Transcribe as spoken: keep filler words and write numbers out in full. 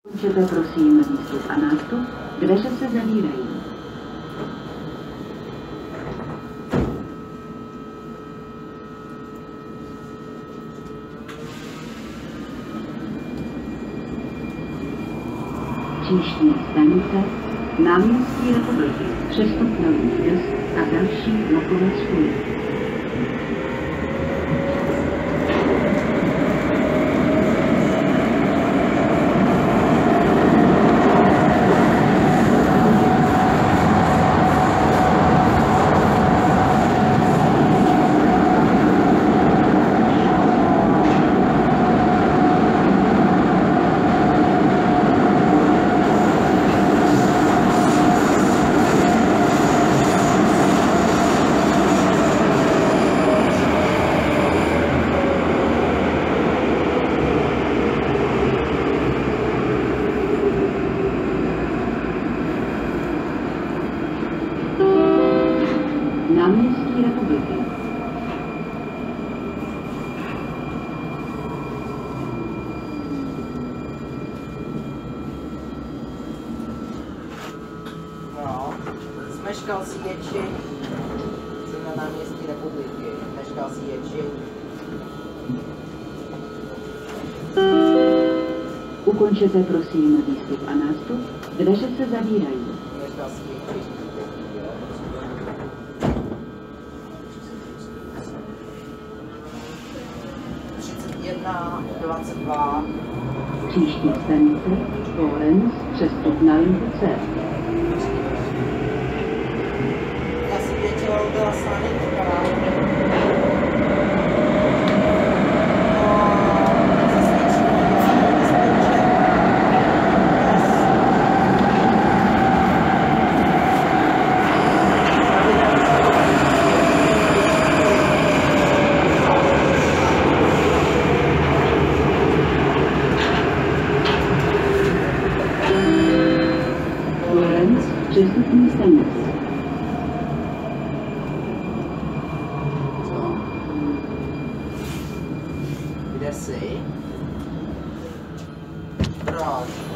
Můžete prosím výstup a nástup, dveře se zavírají. Příští stanice Náměstí Republiky, přestup na výjezd a další vlakové spoje. Náměstí Republiky. No, zmeškal si Ječi. Jsem na Náměstí Republiky. Zmeškal si Ječi. Ukončete prosím výstup a nástup, dveře se zavírají. Zmeškal si Ječi. jedna dvacet dva. Příští stanice Florence, přestup na linku C. Já si většinou byla sanitka. Přestupní stanice. Co? Kde jsi? Proč?